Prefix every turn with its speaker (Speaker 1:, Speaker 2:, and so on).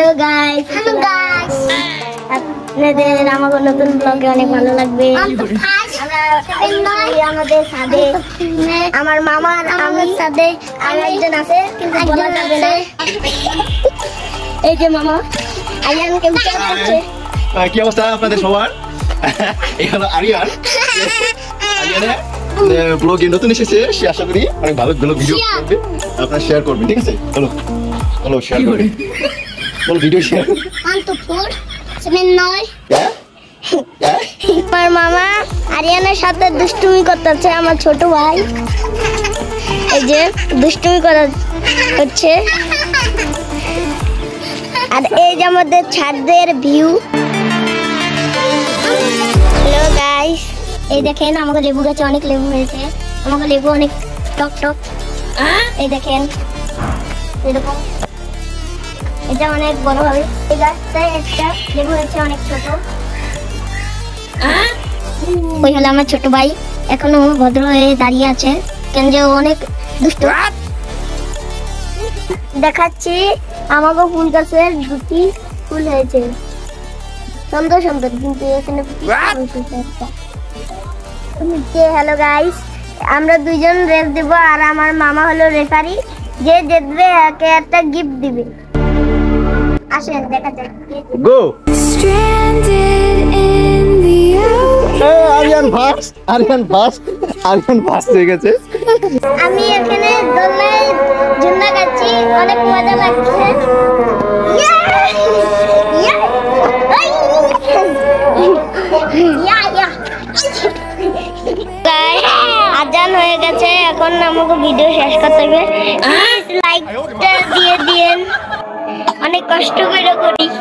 Speaker 1: Hello guys আপনাদের আমাকে নতুন ব্লগে অনেক ভালো লাগবে। আমাদের সাথে আমার মামার আমার সাথে আরেকজন আছে কিন্তু বলা যাবে না। এই যে মামা আরিয়ানকে বিচার করছে।
Speaker 2: কি অবস্থা আপনাদের সবার? এখানে আরিয়ান ব্লগে নতুন এসেছে, সে আশা করি অনেক ভালো ভালো ভিডিও করবে, আপনারা শেয়ার করবেন, ঠিক আছে? চলো চলো শেয়ার করবেন, বল ভিডিও শেয়ার
Speaker 1: 1 2 4 7 9। আমার মামা আরিয়ানের সাথে দুষ্টুমি করতেছে, আমার ছোট ভাই এই যে দুষ্টুমি করা হচ্ছে। আর এই যে আমাদের ছাদের ভিউ। হ্যালো গাইস, এই দেখেন আমাদের লেবু গাছে অনেক লেবু হয়েছে, আমাদের লেবু অনেক টক টক। এই দেখেন এরকম, এটা অনেক বড় হবে। এই গাছটায় একটা লেবু হয়েছে অনেক ছোট। ওই হলো আমার ছোট ভাই, এখনো ভদ্র হয়ে দাঁড়িয়ে আছে, কেন যে অনেক দুষ্ট। দেখাচ্ছি আমাকে ফুল গাছের দুটি ফুল হয়েছে, সুন্দর সুন্দর, কিন্তু এখানে হ্যালো গাইস, আমরা দুইজন রেস দিব আর আমার মামা হলো রেফারি, যে জিতবে একে একটা গিফট দিবে। আসেন দেখা যাক
Speaker 2: গো। Aryan first, Aryan first, Aryan first হয়ে গেছে।
Speaker 1: আমি এখানে দোলনায় ঝুলনা গাচ্ছি, অনেক মজা লাগছে। আজান হয়ে গেছে, এখন আমাকে ভিডিও শেষ করতে হবে। লাইকটা দিয়ে দিয়েন, অনেক কষ্ট করে করি।